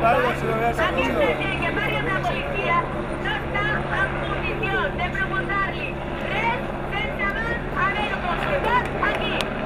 Aquí està gent que parli amb la policia no està en condició de proposar-li res sense abans haver-ho consultat aquí.